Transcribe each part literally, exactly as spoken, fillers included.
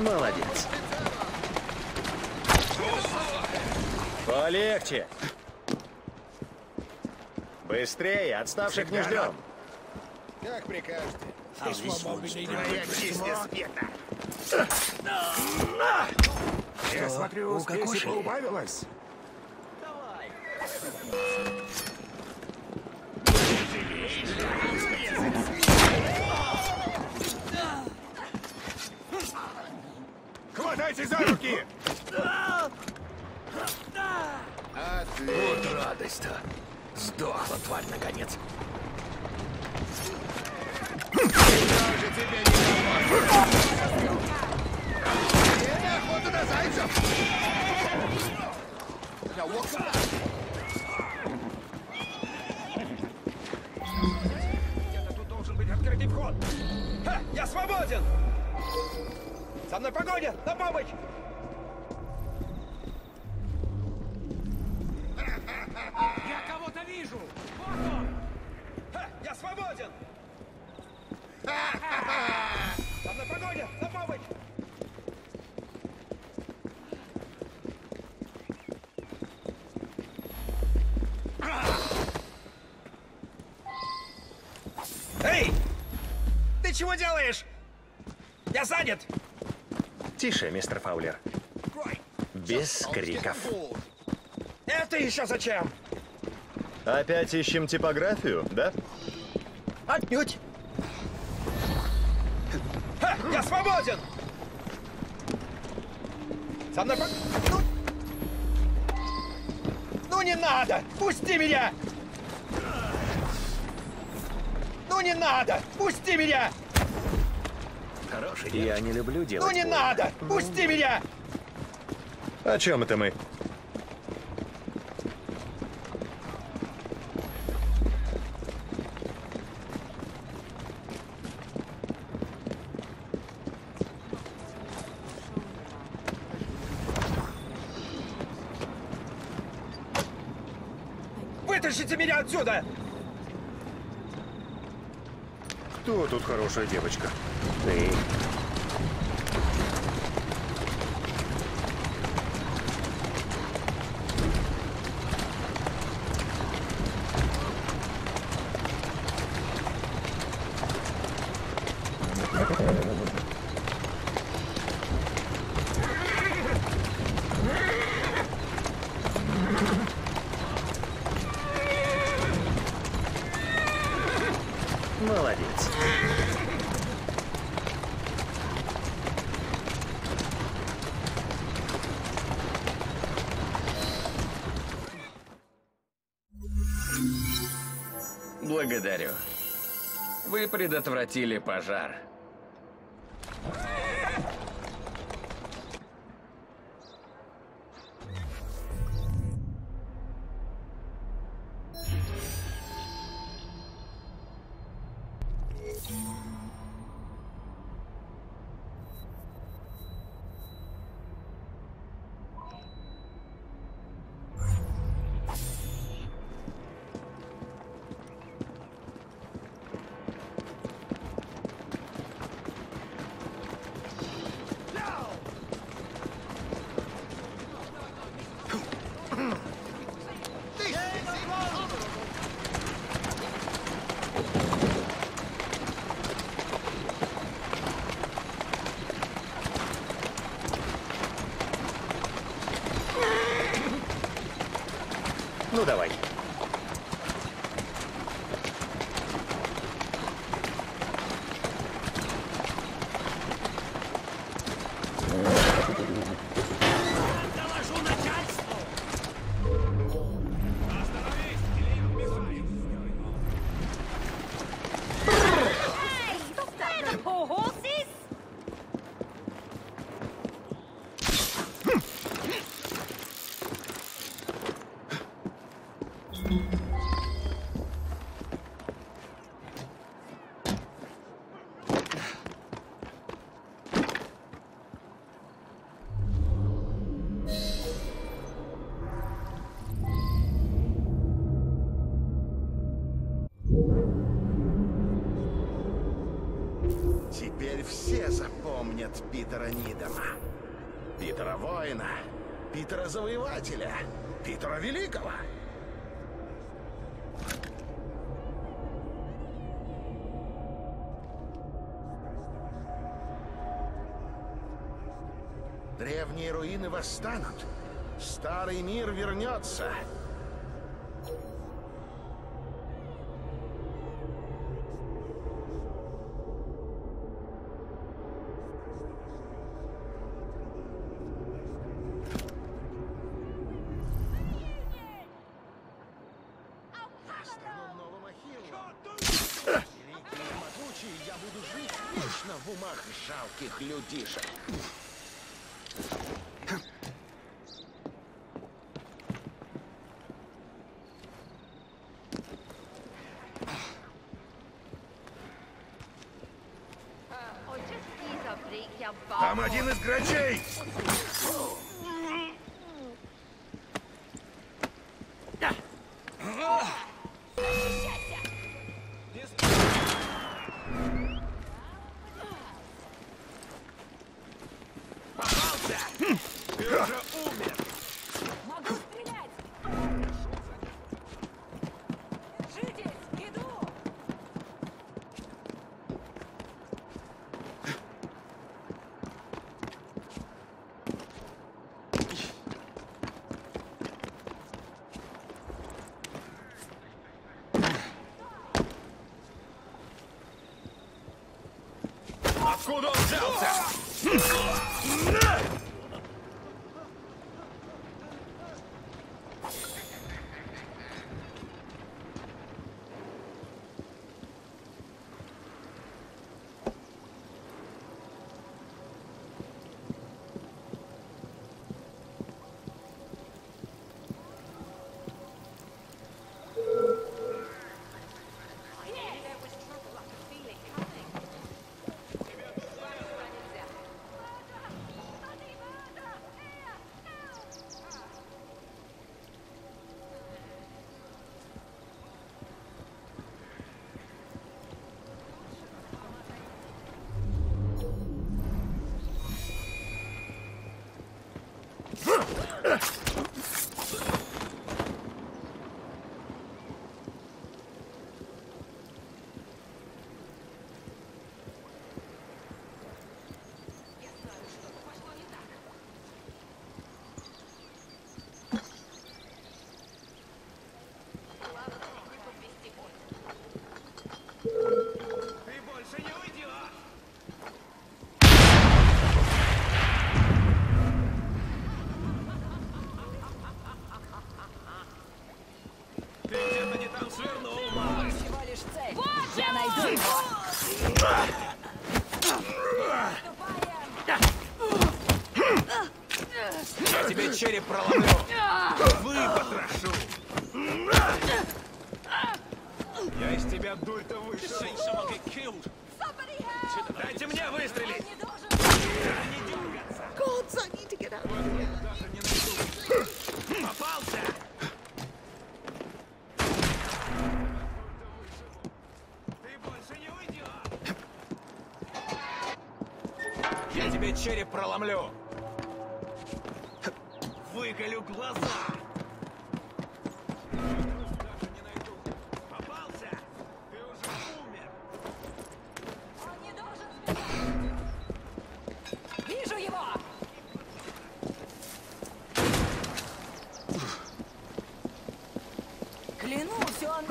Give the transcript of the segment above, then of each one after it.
Молодец. Полегче. Быстрее, отставших не ждем. Как прикажете. Твоя чистая света. Я смотрю, спеси поубавилось. Хватайте за руки! Вот радость-то. Сдохла, тварь, наконец. Даже тебе не Время охоты на зайцев! Где-то тут должен быть открытый вход. Ха, я свободен! За мной погоня! На помощь! Я кого-то вижу! Вот он! Ха, я свободен! За мной погоня! На помощь! Эй! Ты чего делаешь? Я занят! Тише, мистер Фаулер. Без криков. Это еще зачем? Опять ищем типографию, да? Отнюдь! Ха, я свободен! За мной по... Ну... ну не надо! Пусти меня! Ну не надо! Пусти меня! Хороший Я не люблю делать Ну не больно. надо! Пусти меня! О чем это мы? Вытащите меня отсюда! Кто тут хорошая девочка? Ты. Молодец. Благодарю. Вы предотвратили пожар. Ну давай. Доложу начальству! Остановись, или я убиваю! Hey, stop that, the poor horses! Теперь все запомнят Питера Нидома. Питера Воина, Питера Завоевателя, Питера Великого. Древние руины восстанут. Старый мир вернется. Астрономного Ахилла. Великий и могучий, я буду жить вечно в умах жалких людишек. Там один из грачей! Попался! Ты уже умер! Могу стрелять! Держитесь! Иду! Откуда он взялся? Ты больше не уйдешь! Ты где-то не там свернул, малыш! Всего лишь цель! Я найду его! Я тебе череп проломлю! Выпотрошу! Я из тебя дуль-то вышел! Дайте мне выстрелить! Не должен... Не дергаться! Gods, I need to get out. Даже не найду! Попался! Ты больше не уйдешь! Я тебе череп проломлю! Выколю глаза! Даже не найду! Попался! Ты уже умер! Он не должен сбежать. Вижу его! Клянусь, он...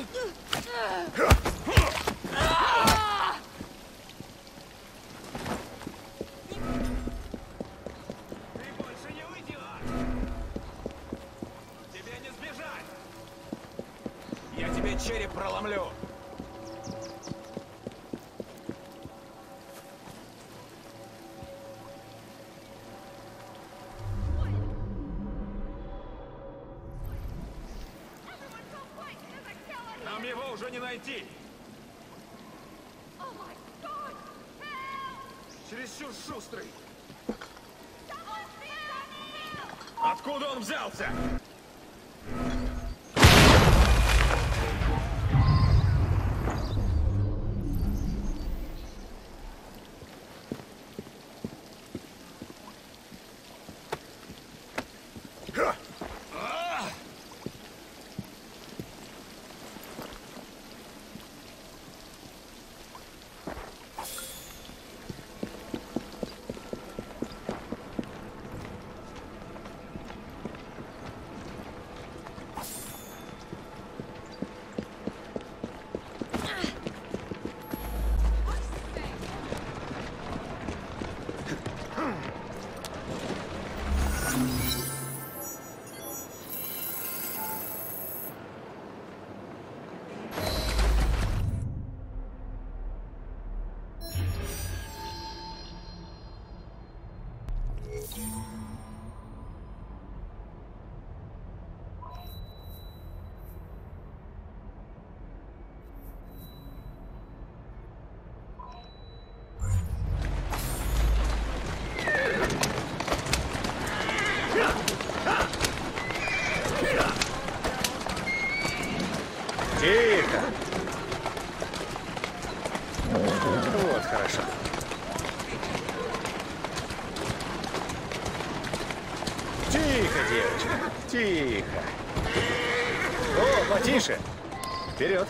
Ты больше не уйдешь! Тебе не сбежать! Я тебе череп проломлю! Нам его уже не найти! Чересчур шустрый! Откуда он взялся? Тихо. Вот, хорошо. Тихо, девочка, тихо. О, потише. Вперед.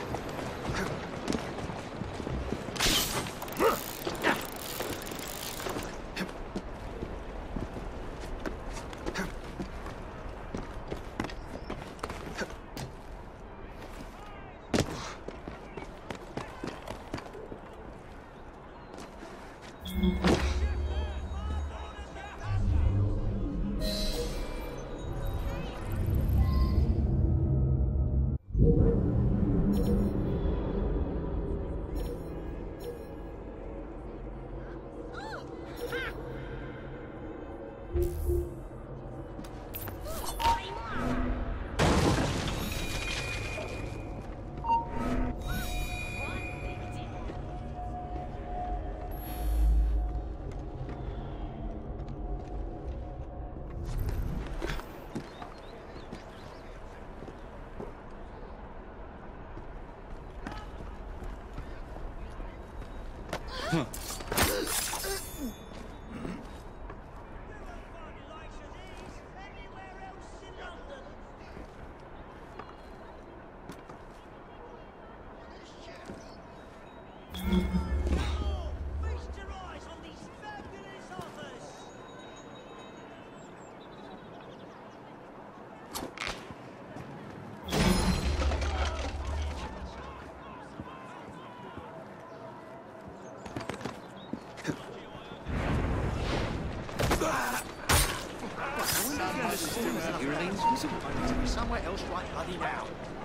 Somewhere else right bloody now.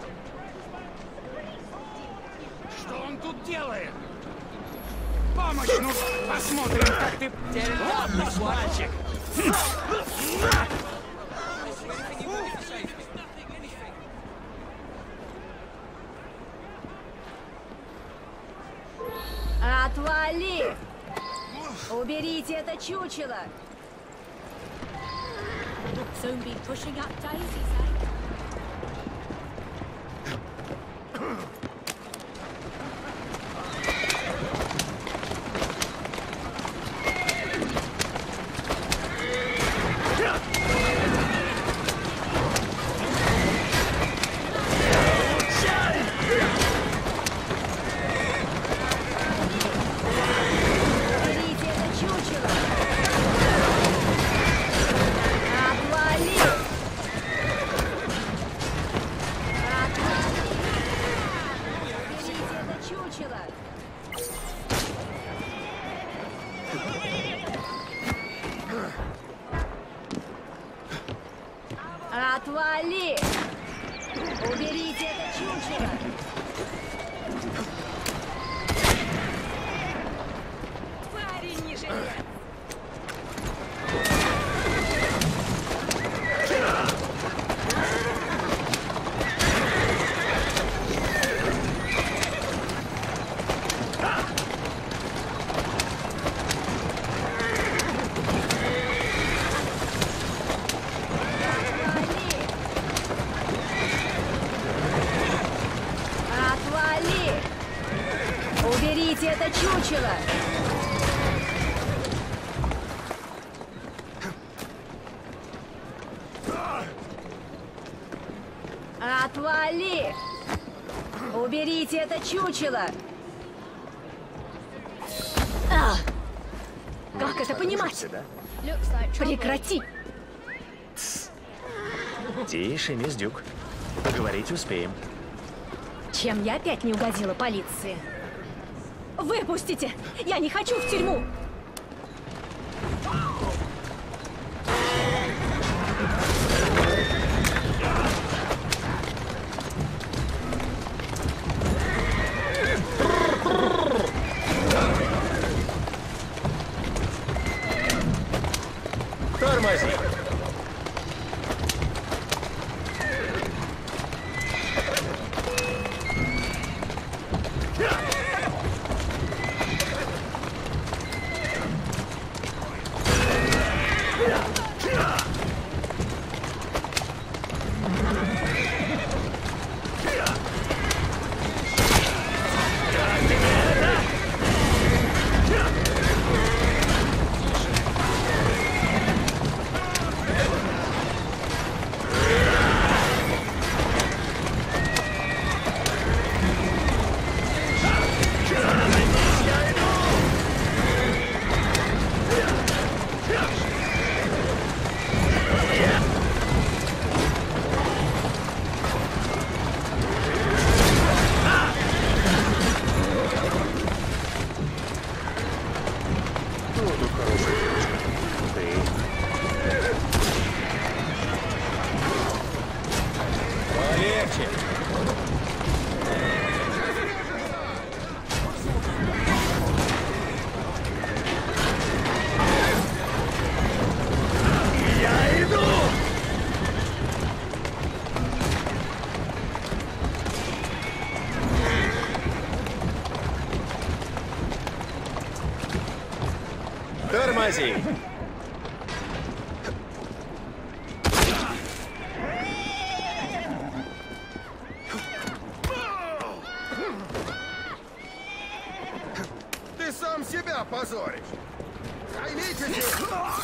Что он тут делает? Помощь нужна! Посмотрим, как ты... Ладно, мальчик! Отвали! Уберите это чучело! Soon be pushing up daisies, eh? Отвали! Уберите это чучело! Парень не жилец! Уберите это чучело! Отвали! Уберите это чучело! А! Как это понимать? Прекрати! Тише, мисс Дюк. Поговорить успеем. Чем я опять не угодила полиции? Выпустите! Я не хочу в тюрьму! Тормози. Кто тут хорошая девочка? Ты. Полегче. Тормози. Ты сам себя позоришь. Займитесь!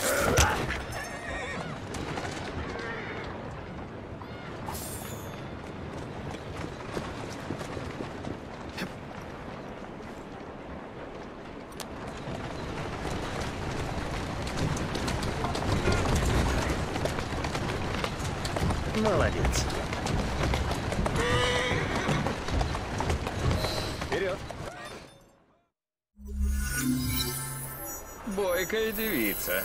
Молодец. Вперед. Бойкая девица.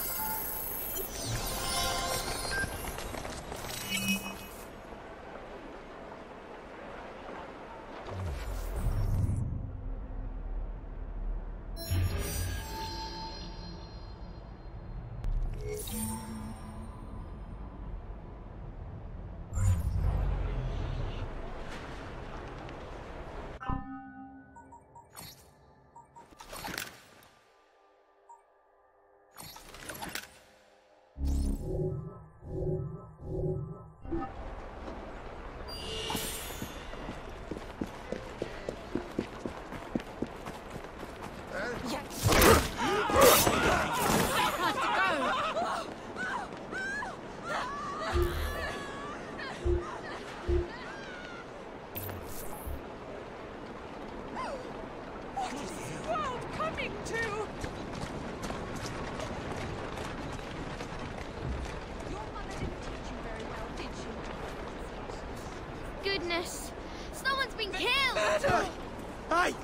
Goodness, someone's been killed! Ай!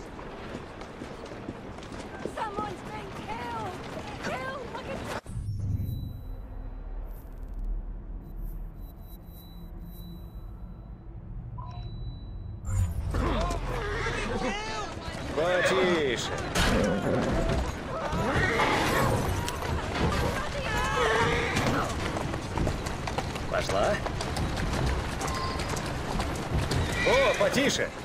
Someone's been killed! Killed! Look at Потише. Пошла. О, потише.